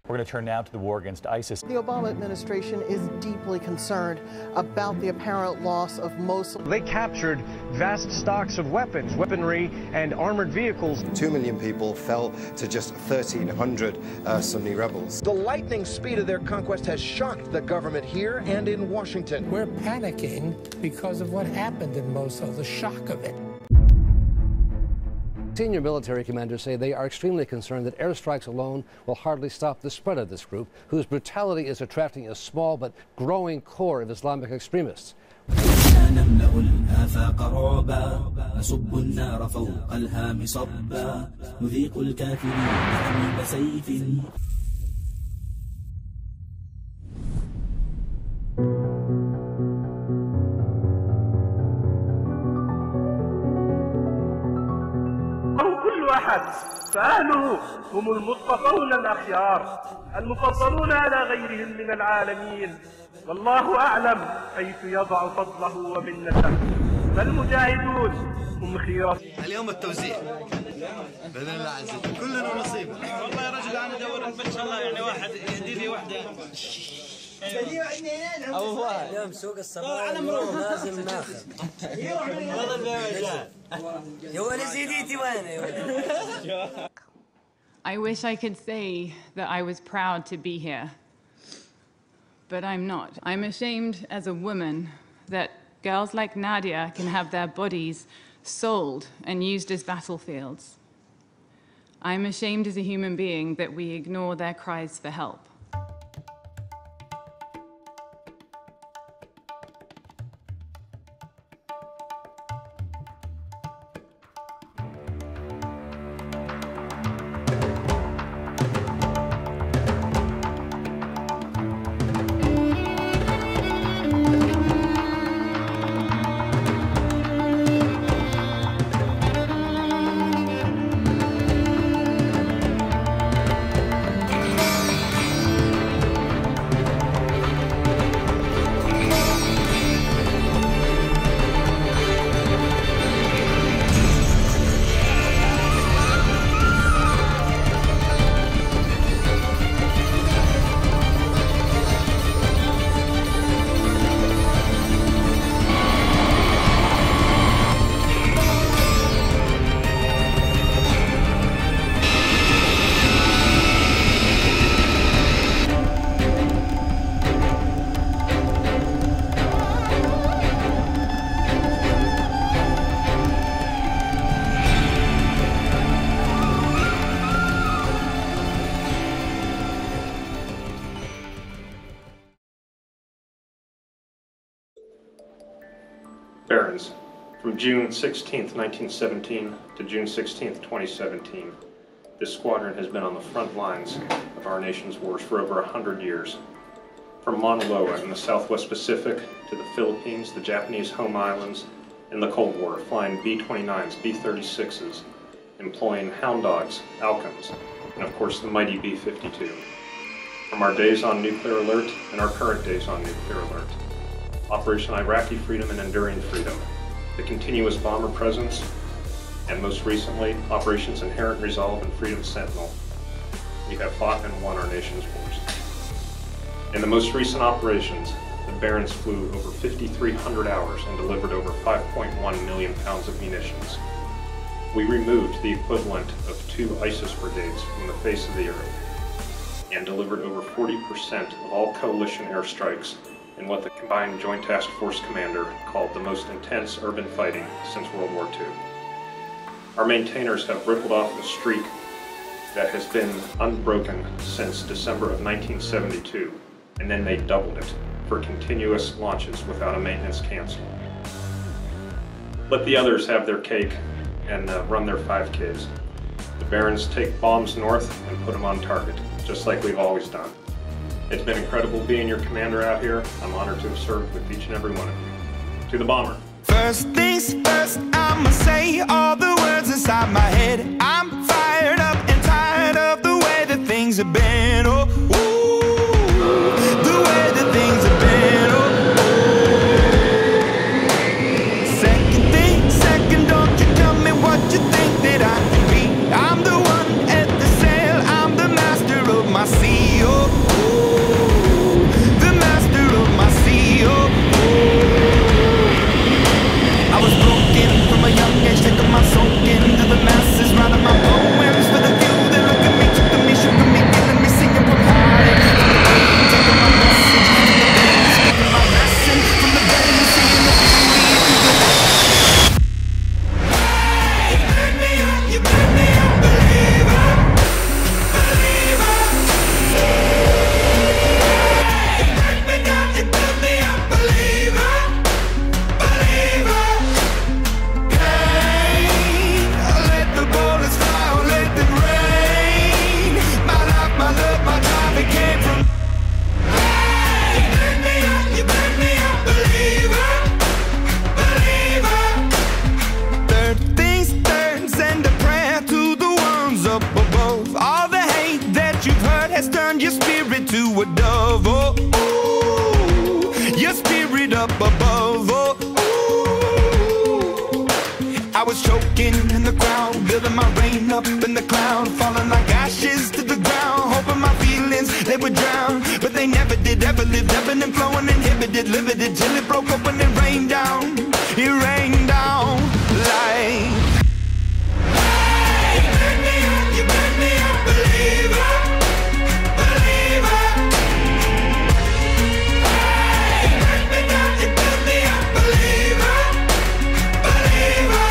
We're going to turn now to the war against ISIS. The Obama administration is deeply concerned about the apparent loss of Mosul. They captured vast stocks of weapons, weaponry, and armored vehicles. 2 million people fell to just 1,300 Sunni rebels. The lightning speed of their conquest has shocked the government here and in Washington. We're panicking because of what happened in Mosul, the shock of it. Senior military commanders say they are extremely concerned that airstrikes alone will hardly stop the spread of this group, whose brutality is attracting a small but growing core of Islamic extremists. فأهله هم المصطفون الأخيار المفضلون على غيرهم من العالمين والله أعلم حيث يضع فضله ومنته فالمجاهدون هم خيرة. اليوم التوزيع بإذن الله عز وجل كلنا نصيب. والله يا رجل أنا أدور إن شاء الله يعني واحد يهدي لي واحدة. اليوم سوق الصباح لازم ناخذ. I wish I could say that I was proud to be here, but I'm not. I'm ashamed as a woman that girls like Nadia can have their bodies sold and used as battlefields. I'm ashamed as a human being that we ignore their cries for help. Barons, from June 16, 1917 to June 16, 2017, this squadron has been on the front lines of our nation's wars for over 100 years. From Mauna Loa in the Southwest Pacific to the Philippines, the Japanese home islands, and the Cold War, flying B-29s, B-36s, employing Hound Dogs, Alcoms, and of course the mighty B-52. From our days on Nuclear Alert and our current days on Nuclear Alert. Operation Iraqi Freedom and Enduring Freedom, the continuous bomber presence, and most recently, Operations Inherent Resolve and Freedom Sentinel. We have fought and won our nation's wars. In the most recent operations, the Barons flew over 5,300 hours and delivered over 5.1 million pounds of munitions. We removed the equivalent of 2 ISIS brigades from the face of the earth and delivered over 40% of all coalition airstrikes in what the Combined Joint Task Force Commander called the most intense urban fighting since World War II. Our maintainers have rippled off a streak that has been unbroken since December of 1972, and then they doubled it for continuous launches without a maintenance cancel. Let the others have their cake and run their 5Ks. The Barons take bombs north and put them on target, just like we've always done. It's been incredible being your commander out here. I'm honored to have served with each and every one of you. To the bomber. First things first, I'ma say all the words inside my head. I'm fired up and tired of the way that things have been. Oh, ooh, the way that things have been. Oh, second thing, second, don't you tell me what you think that I can be. I'm the one at the sail, I'm the master of my sea. oh, ooh, the master of my sea, oh, ooh. I was broken from a young age, taking my soul into the masses, writing my poems for the few that look at me, took me, shook me, killing me, singing from heart, taking my message to the veins, speaking my lesson from the veins, singing the beauty to the world. Hey, you made me up, you made me a believer, believer. Hey, you break me down, you build me up, believer, believer. Hey, let the bullets fly, let them rain. My life, my love, my drive, it came from. Hey, you made me up, you made me a believer, believer. Third things third, send a prayer to the ones up above. All the hate that you've heard has turned your spirit to a dove. Oh, ooh, your spirit up above. Oh, ooh. I was choking in the crowd, building my rain up in the cloud, falling like ashes to the ground, hoping my feelings they would drown, but they never did. Ever lived, ebbing and flowing, inhibited, limited, till it broke up when it rained down. It rained down like. Hey, you made me up, you made me a believer, believer. Hey, you break me down, you build me up, believer, believer.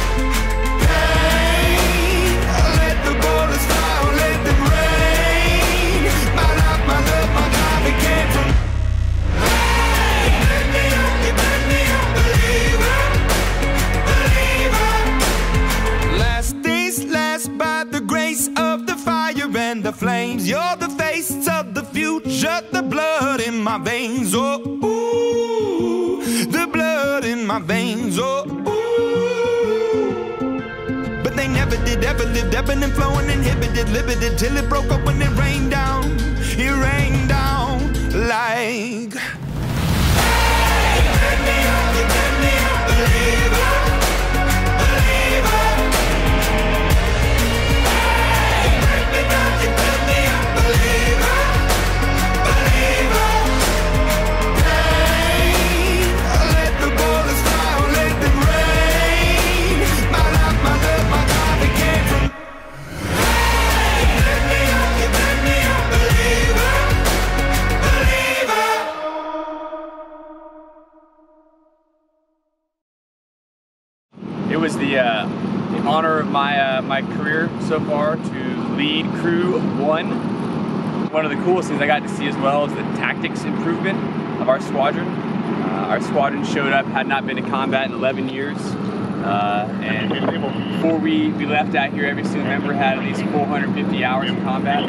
Hey, let the bullets fly, let them rain. My life, my love, my drive, it came from. Hey, you made me up, you made me a believer, believer. Last days last by the grace of the fire and the flames. You're the face of the future, the blood in my veins. Oh, ooh, the blood in my veins. Oh, ooh. But they never did, ever lived, ebbing and flowing, inhibited, limited, till it broke up when it rained down. It rained down like. Hey, you made me up, you made me a believer, believer. Hey, you break me down, you build me up, believer, believer. Hey, let the bullets fly, let them rain. My life, my love, my drive, it came from. Hey, you made me up, you made me a believer, believer. It was the honor of my career so far to lead Crew 1. One of the coolest things I got to see as well is the tactics improvement of our squadron. Our squadron showed up, had not been in combat in 11 years. And before we left out here, every single member had at least 450 hours of combat.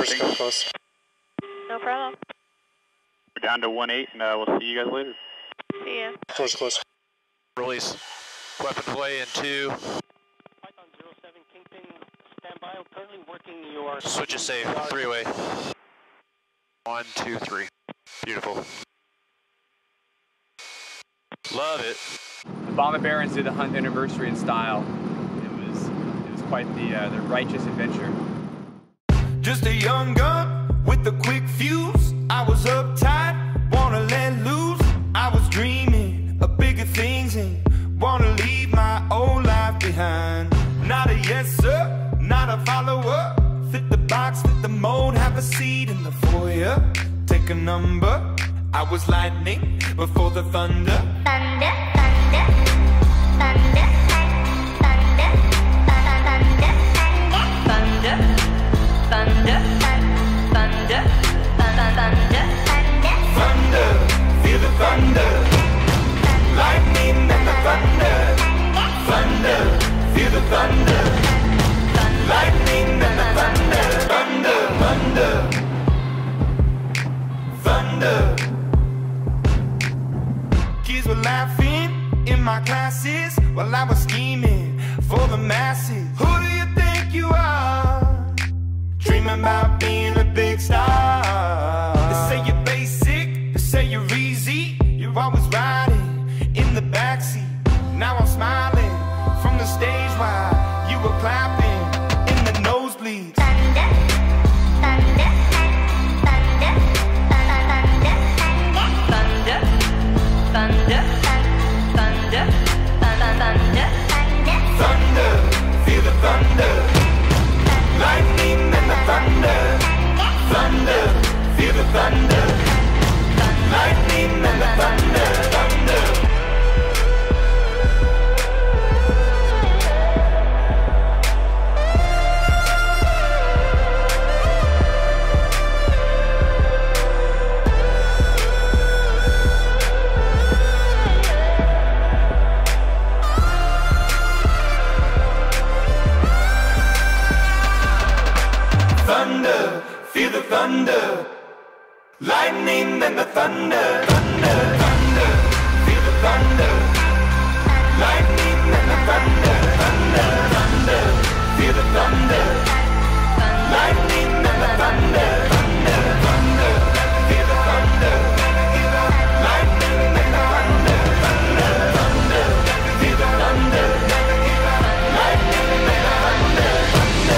No problem. We're down to 1-8, and we'll see you guys later. See ya. Doors close. Release. Weapon play in 2. Python 07 Kingpin, stand by. I'm currently working your. Switch is safe. 3-way. 1, 2, 3. Beautiful. Love it. The Bomber Barons did the Hunt Anniversary in style. It was quite the righteous adventure. Just a young gun with a quick fuse. I was uptight, wanna let loose. I was dreaming of bigger things and wanna leave my old life behind. Not a yes sir, not a follower. Fit the box, fit the mold, have a seat in the foyer. Take a number. I was lightning before the thunder. Thunder, thunder, thunder, thunder, thunder, thunder, thunder, thunder, thunder, thunder, feel the thunder. Lightning and the thunder. Thunder, feel the thunder. Lightning and the thunder. Thunder, thunder, thunder. Kids were laughing in my classes while I was scheming for the masses. Who do you think you are? Dreaming about being a big star. They say you're basic, they say you're easy. You're always riding in the backseat. Now I'm smiling from the stage while you were clapping in the nosebleeds. thunder, thunder, Lightning and the thunder, thunder, thunder, feel the thunder. Lightning and the thunder, thunder, thunder, feel the thunder. Lightning and the thunder, thunder, thunder, feel the thunder. Lightning and the thunder, thunder, thunder, feel the thunder. Lightning and the thunder, thunder.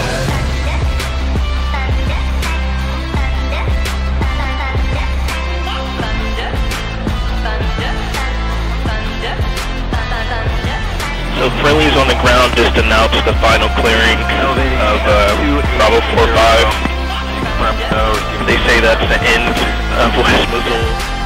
So friendlies on the ground just announced the final clearing of Bravo 45. They say that's the end of West Mosul.